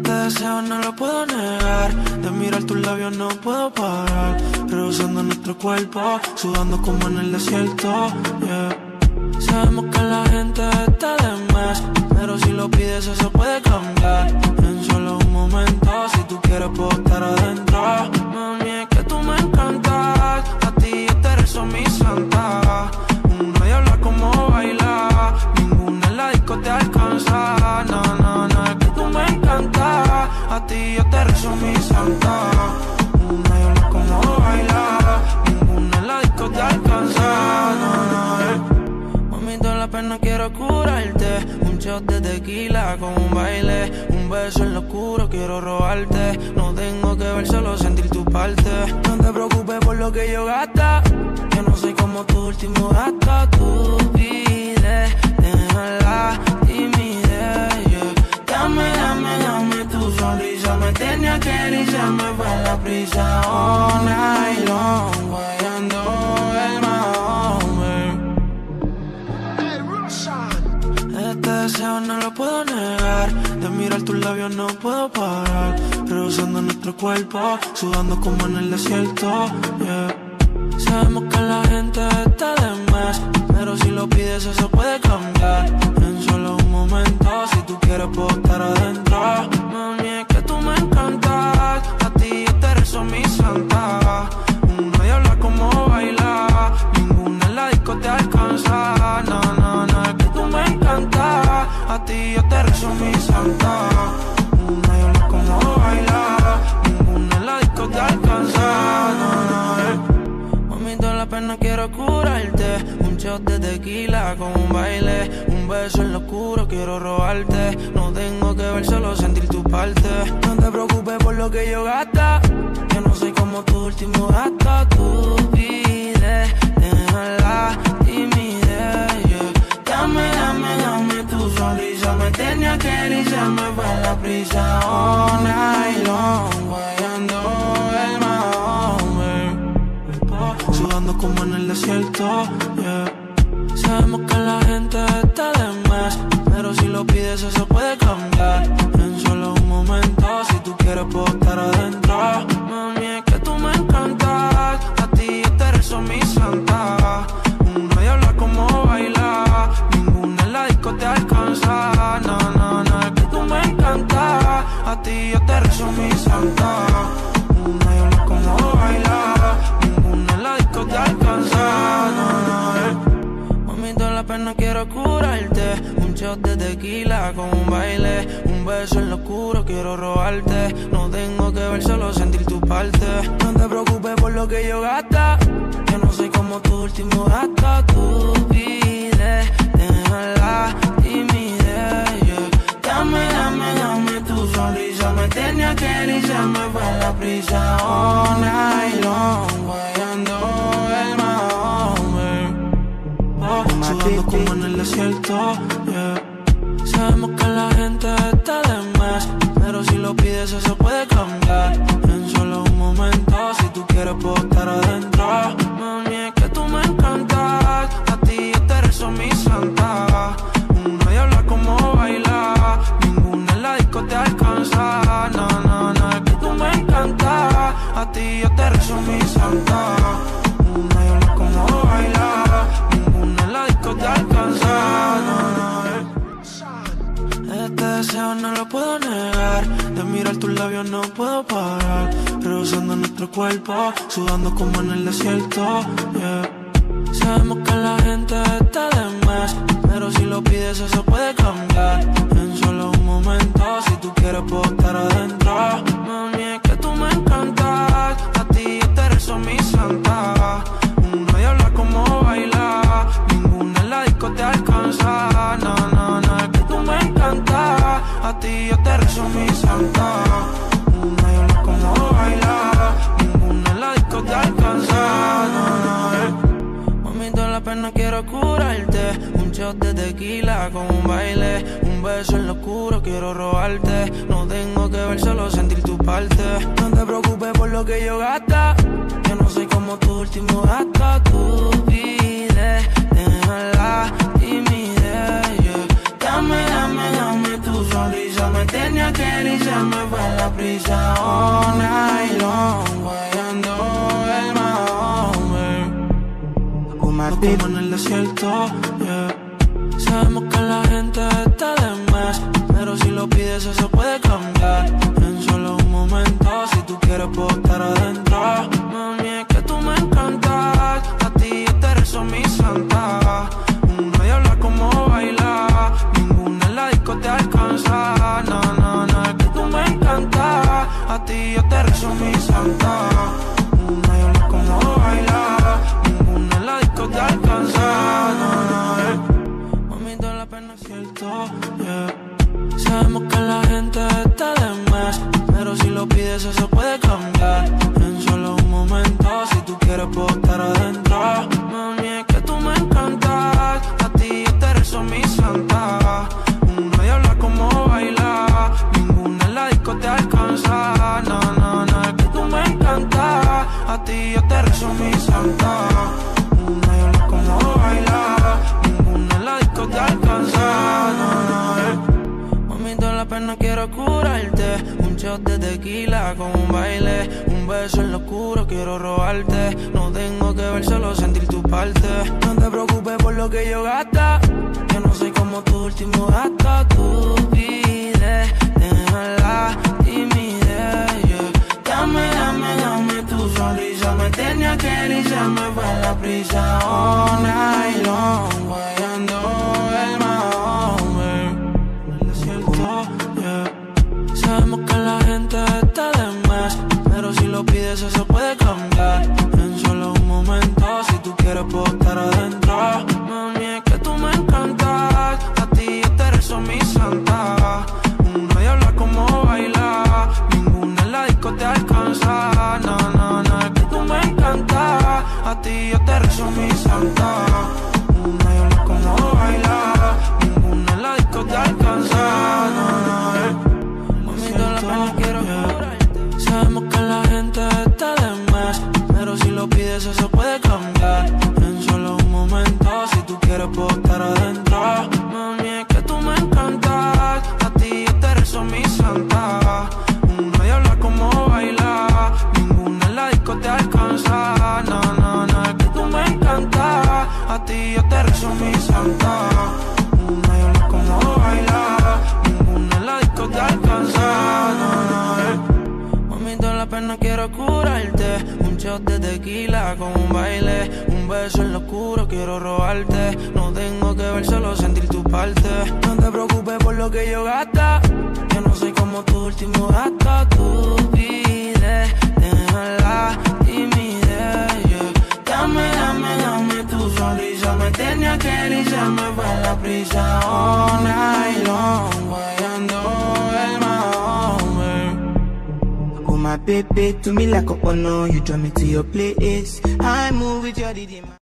Este deseo no lo puedo negar, de mirar tus labios no puedo parar, rehusando nuestro cuerpo, sudando como en el desierto, yeah. Sabemos que la gente está de más, pero si lo pides eso puede cambiar en solo un momento. Si tú quieres puedo estar adentro. Mami, es que tú me encantas, a ti yo te rezo mi santa. Una diabla como baila, ninguna en la disco te alcanza. No, no, no, es que tú me encantas, a ti yo te rezo mi santa. Una diabla como baila, ninguna en la disco te alcanza. No, no, toda la pena quiero curarte, un shot de tequila con un baile, un beso en lo oscuro quiero robarte. No tengo que ver, solo sentir tu parte. No te preocupes por lo que yo gasta, que no soy como tu último gasto. Tú pides, deja la timidez, yeah. Dame, dame, dame tu sonrisa, me tenía que ir y se me fue la prisa. All night long, guayando el Este deseo no lo puedo negar, de mirar tus labios no puedo parar, rehusando nuestro cuerpo, sudando como en el desierto, yeah. Sabemos que la gente está de más, pero si lo pides eso puede cambiar en solo un momento. Si tú quieres puedo estar adentro. Mami, es que tú me encantas, a ti yo te rezo mi santa. Una diabla como baila, ninguna en la disco te alcanza. No, no, no, es que tú me encantas, a ti yo te rezo mi santa. Una diabla como baila, ninguna en la disco te alcanza. No, no, mami, toda la pena quiero curarte, un shot de tequila con un baile, un beso en lo oscuro quiero robarte. No tengo que ver, solo sentir tu parte. No te preocupes por lo que yo gasta, que no soy como tu último gasto. Tú pides, deja la timidez, yeah. Dame, dame, dame tu sonrisa, me tenía que ir y se me fue la prisa. All night long, guayando el sudando como en el desierto, yeah. Sabemos que la gente está de más, pero si lo pides eso puede cambiar en solo un momento. Si tú quieres puedo estar adentro. Mami, es que tú me encantas, a ti yo te rezo mi santa. Una diabla como baila, ninguna en la disco te alcanza. No, no, no, es que tú me encantas, a ti yo te rezo mi santa. Una diabla como baila, ninguna en la disco te alcanza. No, no, mami, toda la pena quiero curarte, un shot de tequila con un baile, un beso en lo oscuro quiero robarte. No tengo que ver, solo sentir tu parte. No te preocupes por lo que yo gasta, que no soy como tu último gasto. Tú pides, deja la timidez, yeah. Dame, dame, dame tu sonrisa, me tenía que ir y se me fue la prisa. All night long, guayando el sudando como en el desierto, yeah. Sabemos que la gente está de más, pero si lo pides eso puede cambiar en solo un momento. Si tú quieres puedo estar adentro. Mami, es que tú me encantas, a ti yo te rezo mi santa. Una diabla como baila, ninguna en la disco te alcanza. No, no, no, es que tú me encantas, a ti yo te rezo mi santa. Una diabla como baila, ninguna en la disco te alcanza. No, no, este deseo no lo puedo negar, de mirar tus labios no puedo parar, rehusando nuestro cuerpo, sudando como en el desierto, yeah. Sabemos que la gente está de más, pero si lo pides eso puede cambiar en solo un momento. Si tú quieres puedo estar adentro. Mami, es que tú me encantas, a ti yo te rezo mi santa. Una diabla como baila, ninguna en la disco te alcanza. No, no, no, es que tú me encantas, a ti yo te rezo mi santa. Una diabla como baila, ninguna en la disco te alcanza. No, no, mami, toda la pena quiero curarte, un shot de tequila con un baile, un beso en lo oscuro quiero robarte. No tengo que ver, solo sentir tu parte. No te preocupes por lo que yo gasta, que no soy como tu último gasto. Tú pides, deja la timidez, yeah. Dame, dame, dame tu sonrisa, me tenía que ir y se me fue la prisa. All night long, guayando el Mahome. Como en el desierto, yeah. Sabemos que la gente está de más, pero si lo pides eso puede cambiar en solo un momento. Si tú quieres puedo estar adentro. Mami, es que tú me encantas, a ti yo te rezo mi santa. Uno habla como bailar, ninguna en la disco te alcanza. No, no, no, es que tú me encantas, a ti yo te rezo mi santa. Uno habla como bailar, ninguna en la disco te alcanza. No, no, la pena es cierto, yeah. Sabemos que la gente está de más, pero si lo pides eso puede cambiar en solo un momento. Si tú quieres puedo estar adentro. Mami, es que tú me encantas, a ti yo te rezo mi santa. Uno y habla como bailar, ninguna en la disco te alcanza. No, no, no, es que tú me encantas, a ti yo te rezo mi santa. Uno y habla como bailar, ninguna en la disco te alcanza. No, no, mami, toda la pena quiero curarte. Un shot de tequila con un baile, un beso en lo oscuro quiero robarte. No tengo que ver, solo sentir tu parte. No te preocupes por lo que yo gasta, que no soy como tu último gasto. Tú pides, deja la timidez, yeah. Dame, dame, dame tu sonrisa. Me tenía que ir y se me fue la prisa. All night long, guayando el Mahome. Yeah. Sabemos que la gente está de más, pero si lo pides eso puede cambiar en solo un momento. Si tú quieres puedo estar adentro. Mami, es que tú me encantas, a ti yo te rezo mi santa. Uno y habla como bailar, ninguna en la disco te alcanza. No, no, no, es que tú me encantas, a ti yo te rezo mi santa. Uno y habla como bailar, ninguna en la disco te alcanza. No, no, mami, toda la pena quiero curarte. Sabemos que la gente está de más, pero si lo pides eso puede cambiar en solo un momento. Si tú quieres puedo estar adentro. Mami, es que tú me encantas, a ti yo te rezo mi santa. Uno y habla como bailar, ninguna en la disco te alcanza. No, no, no, es que tú me encantas, a ti yo te rezo mi santa. Uno y habla como bailar, ninguna en la disco te alcanza. No, no, mami, toda la pena quiero curarte. Un shot de tequila con un baile, un beso en lo oscuro quiero robarte. No tengo que ver, solo sentir tu parte. No te preocupes por lo que yo gasta, que no soy como tu último gasto. Tú pides, deja la timidez, yeah. Dame, dame, dame tu sonrisa. Me tenía que ir y se me fue la prisa. All night long, guayando el Mahome. Oh my baby, to me like a honor. You draw me to your place. I move with your rhythm.